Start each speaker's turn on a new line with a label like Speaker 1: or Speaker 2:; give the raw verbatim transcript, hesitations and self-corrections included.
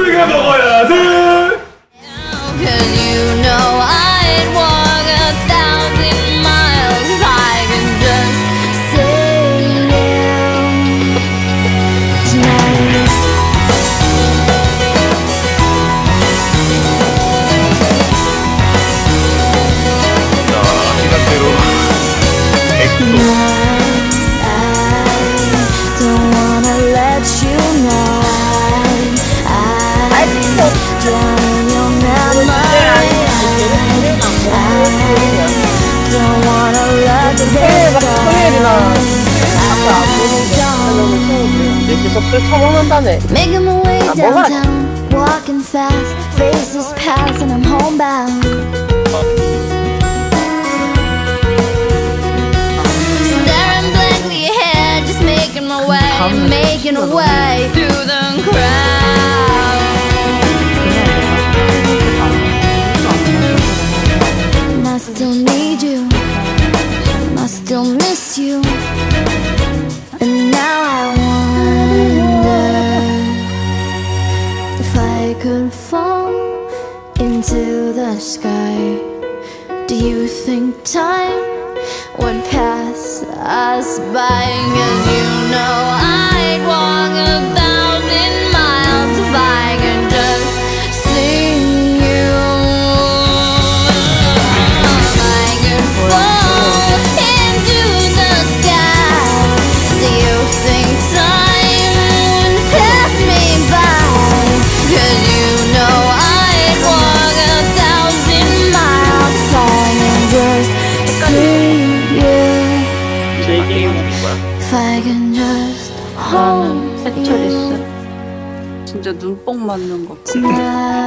Speaker 1: 우리가 먹어야 돼.
Speaker 2: Cause you know I'd walk a thousand miles if I could just see you tonight.
Speaker 1: 자, 시간대로 엑소.
Speaker 2: I don't wanna let you know I, I drown in your memory. I don't wanna let this go. Making my way downtown, walking fast, faces pass and I'm homebound. Staring blankly ahead, just making my way, making a way through the crowd. And I still need you, and I still miss you. And now I wonder if I could fall into the sky. Do you think time would pass us by? Cause you know I'd walk a thousand miles if I could just see you. I could fall into the sky. Do you think time would pass me by? Cause you know I'd walk a thousand miles if I could just see you. If I can just hold you
Speaker 3: 진짜 눈뽕 맞는 거.
Speaker 2: tonight.